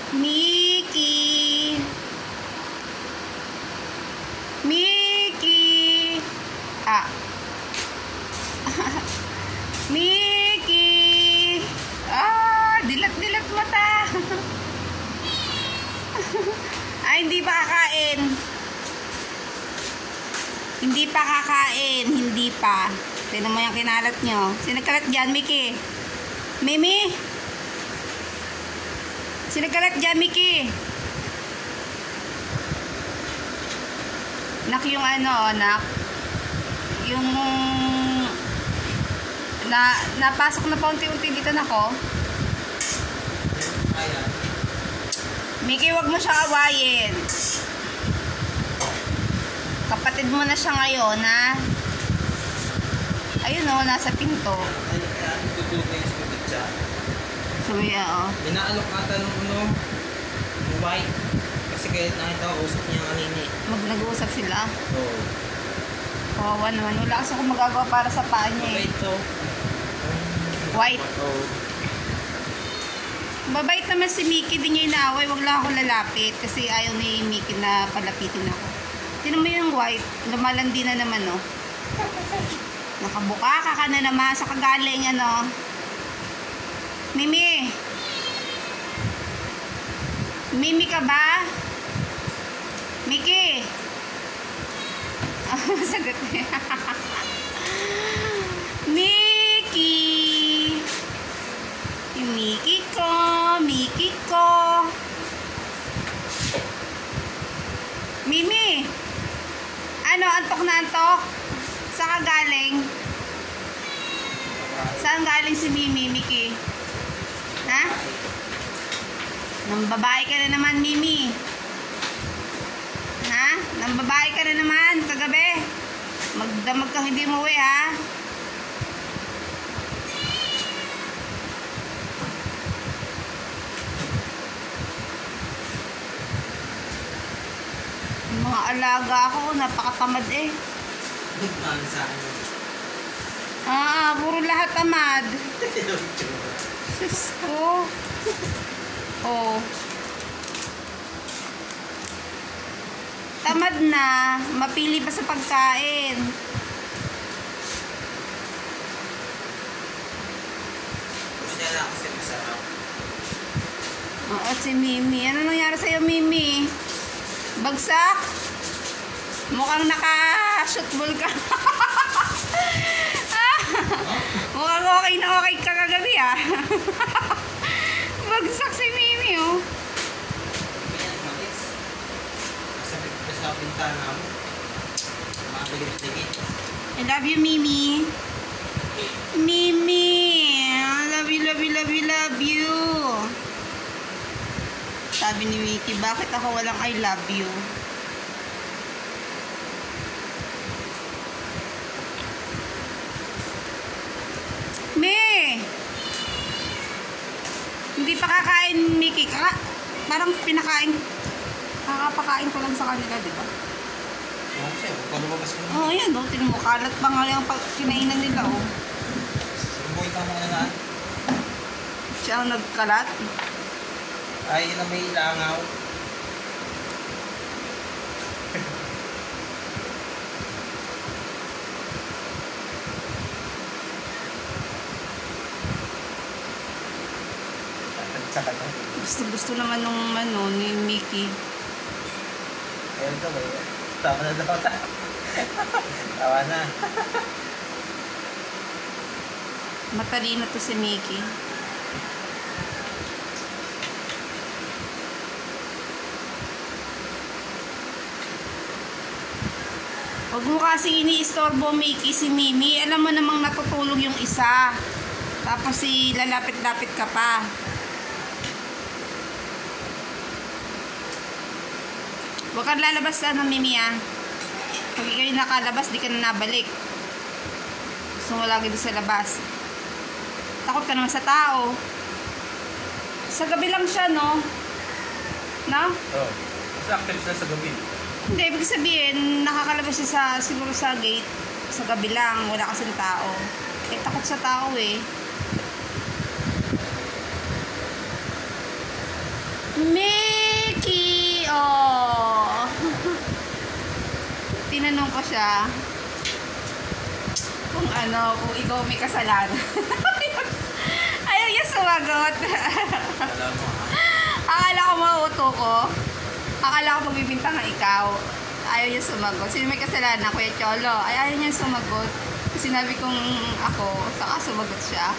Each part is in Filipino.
Mickey! Mickey! Ah! Mickey! Ah! Dilat-dilat mata! Ay, hindi pa kakain. Hindi pa kakain. Hindi pa. Tignan mo yung kinalat nyo. Sino kalat dyan, Mickey? Mimi? Sino kalat dyan, Mickey? Nak yung ano, nak. Yung napasok na paunti-unti dito na ko. Mickey, wag mo siya awayin. Kapatid mo na siya ngayon, ha? Ayun o, nasa pinto. Suya, o. Inaalok ata nung white. Kasi kahit nakita ko, usap niya kanina eh. Nag-uusap sila? Oo. Kawawa naman. Wala kasi akong magagawa para sa paa niya eh. White to. White? Oo. Babait naman si Mickey, di niya inaaway. Wag lang ako lalapit kasi ayaw ni Mickey na palapitin ako. Tinan mo yung white, lumalandi na naman, no? Nakabuka ka na naman sa kagaling, ano? Mimi! Mimi ka ba? Mickey! Oh, sagot niya. Mickey! Yung Mickey ko! Mickey ko! Mimi! Ano, antok na antok? Saan ka galing? Saan galing si Mimi, Mickey? Ha? Nang babae ka na naman, Mimi. Ha? Nang babae ka na naman, kagabi. Magdamag kang hindi umuwi, ha? Mga alaga ako, napakatamad eh. Bigman sa akin. Ah, puro lahat tamad. Sus ko. Oh. Tamad na. Mapili pa sa pagkain. Gusto niya lang kasi masarap. Oo, si Mimi. Ano nangyari sa'yo, Mimi? Bagsak? Mukhang naka-shootball ka. Mukhang okay na okay ka kagabi, ah. Bagsak si Mimi, oh. Ganyan, matis. Masabit ka sa pintana mo. Mabilis-ligit. I love you, Mimi. Mimi. I love you, love you, love you, love you. Sabi ni Mickey, bakit ako walang I love you? Me! Hindi pa kakain, Mickey. Parang pinakain. Kakapakain ko lang sa kanila, di ba? Oo, siya. Kung lumabas ka na. Oo, yan. Oh, tingnan mo. Kalat pa nga yung kinainan nila, oh. Boy, tama ka na. Siya ang nagkalat. Ay, yun na may ilangaw. Tsaka to. Gusto naman nung ano, ni Mickey. Ayun to, may... Tama na daw. Tawa na. Matalino to si Mickey. Huwag mo kasi ini-istorbo, Mickey, si Mimi. Alam mo namang natutulog yung isa. Tapos si lalapit-lapit ka pa. Huwag kang lalabas sa ano, Mimi, ah. Pag ikaw nakalabas, di ka na nabalik. Gusto mo lagi doon sa labas. Takot ka naman sa tao. Sa gabi lang siya, no? No? Oo. Kasi actually sila sa gabi. Hindi, ibig sabihin, nakakalabas siya sa, siguro sa gate. Sa gabi lang, wala kasing tao. Eh, takot sa tao eh. tinatanong ko siya kung ano, kung ikaw may kasalanan. Ayaw niya sumagot. Alam mo ha. Akala ko mauuto ko. Akala ko pagbibintang nga ikaw. Ayaw niya sumagot. Sino may kasalanan? Kuya Cholo. Ayaw niya sumagot. Sinabi kong ako, saka sumagot siya.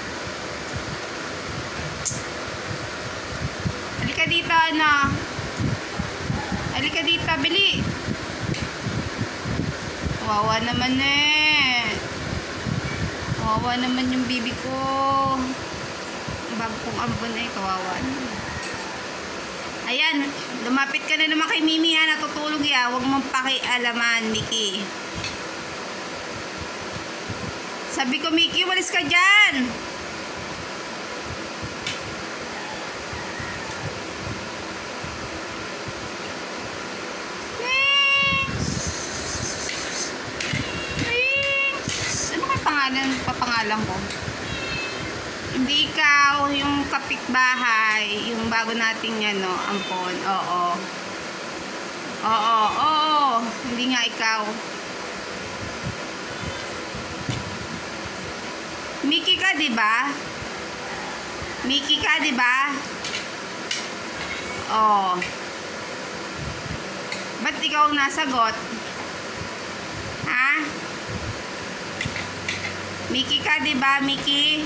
Halika dito, ano. Halika dito, bili. Wawa naman eh. Kawawa naman yung bibi ko. Bago kong ambon eh, kawawa naman. Ayan, lumapit ka na naman kay Mimi ha, natutulog ya. Huwag mong pakialaman, Mickey. Sabi ko, Mickey, walis ka dyan. Papangalan ko. Hindi ikaw, yung kapitbahay, yung bago nating ano, ampon. Oo. Oo. Hindi nga ikaw. Mickey ka, di ba? Mickey ka, di ba? Oo. Ba't ikaw ang nasagot? Ha? Mickey ka, di ba, Mickey?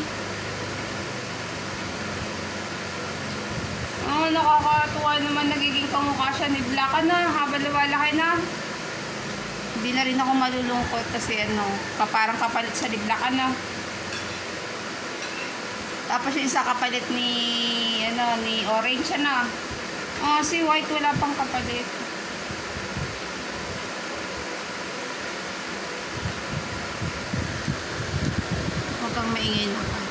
Oh, nakakatuwa naman, nagiging kamukha siya ni Black na, habang lumalaki na. Hindi na rin ako malulungkot kasi ano, parang kapalit sa ni Black na. Tapos yung isa kapalit ni, ano, ni Orange na. Oh, si White wala pang kapalit. Kang maingay na ka.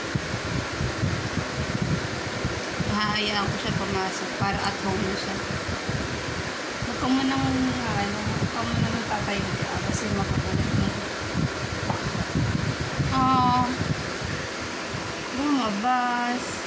Hahayaan ko siya pumasok para at home na siya. Huwag ka mo nang tatayo ka kasi makakulit mo. Lumabas.